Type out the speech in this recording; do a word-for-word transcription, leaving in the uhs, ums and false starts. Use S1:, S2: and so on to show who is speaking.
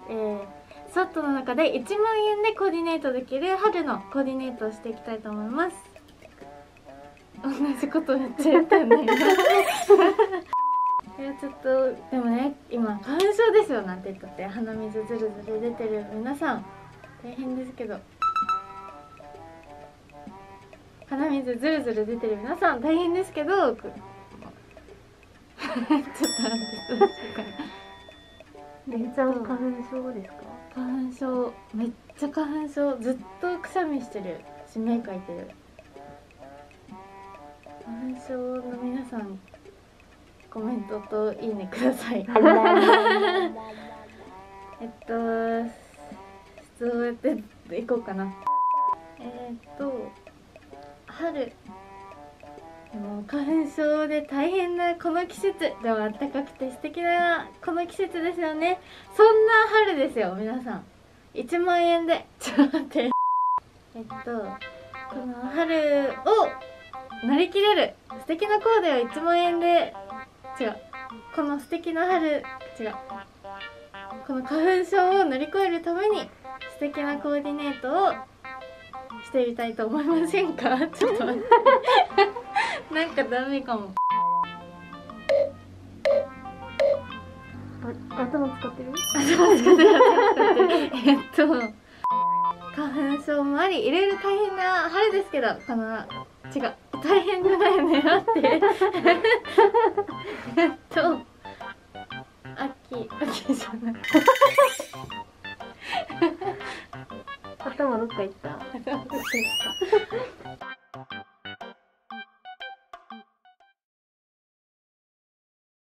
S1: えー、ソットの中でいちまんえんでコーディネートできる春のコーディネートをしていきたいと思います。同じことめっちゃ言ったんだよいやちょっとでもね、今花粉症ですよなんて言ったって鼻水ずるずる出てる皆さん大変ですけど、鼻水ずるずる出てる皆さん大変ですけどちょっと待ってどうしようかな。
S2: れいちゃん花粉症ですか？
S1: 花粉症、めっちゃ花粉症、ずっとくしゃみしてるし目かいてる。花粉症の皆さんコメントといいねくださいえっと質問やっていこうかな。えー、っと春でも花粉症で大変なこの季節でも暖かくて素敵なこの季節ですよね。そんな春ですよ皆さん。いちまんえんでちょっと待ってえっとこの春を乗り切れる素敵なコーデをいちまんえんで違うこの素敵な春違うこの花粉症を乗り越えるために素敵なコーディネートをしてみたいと思いませんか？ちょっと待ってなんかダメかも。
S2: あ、頭使ってる？
S1: 頭使ってる頭使ってるえっと花粉症もありいろいろ大変な春ですけど、この違う大変じゃないよね待ってえっと秋秋じゃない
S2: 頭どっか行った？
S1: 頭どっか行った